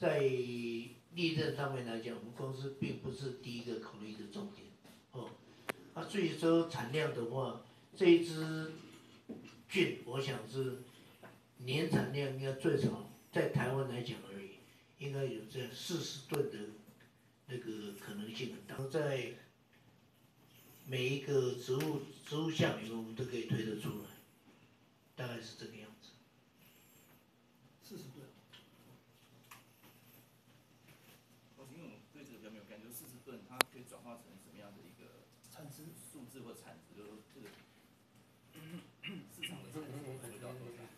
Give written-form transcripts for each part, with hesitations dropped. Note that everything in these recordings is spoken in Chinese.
在利润上面来讲，我们公司并不是第一个考虑的重点。哦，至于说产量的话，这一支菌，我想是年产量应该最少在台湾来讲而已，应该有这40吨的那个可能性很大。在每一个植物项里面，我们都可以推得出来，大概是这个样子。 40吨。 因为我对这个比较没有感觉，40吨它可以转化成什么样的一个产值数字或产值，就是这个市场的产值会到多少？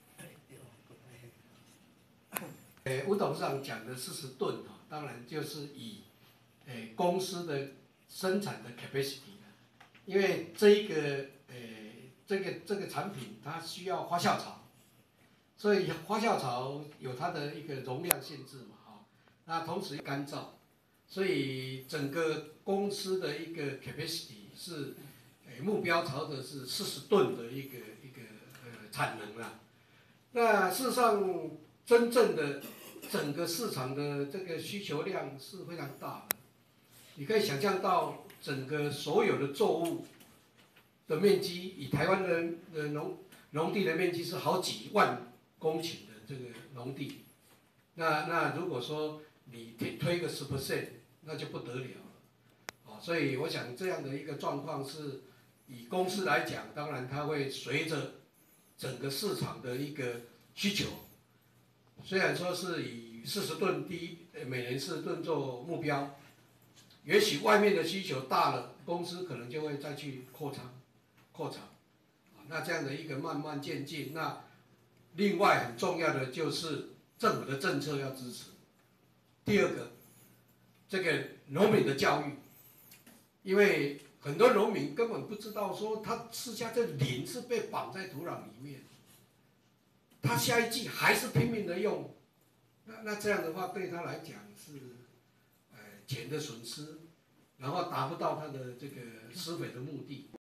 吴董事长讲的40吨啊，当然就是以公司的生产的 capacity 因为这个产品它需要发酵槽，所以发酵槽有它的一个容量限制嘛，那同时干燥，所以整个公司的一个 capacity 是目标朝着是40吨的一个产能啦。那事实上，真正的整个市场的这个需求量是非常大的，你可以想象到整个所有的作物的面积，以台湾的农地的面积是好几万公顷的这个农地，那如果说你推个10%，那就不得了了，所以我想这样的一个状况是，以公司来讲，当然它会随着整个市场的一个需求，虽然说是以40吨每年40吨做目标，也许外面的需求大了，公司可能就会再去扩厂，那这样的一个慢慢渐进。那另外很重要的就是政府的政策要支持。第二个，这个农民的教育，因为很多农民根本不知道说他吃下这磷是被绑在土壤里面，他下一季还是拼命的用，那这样的话对他来讲是钱的损失，然后达不到他的这个施肥的目的。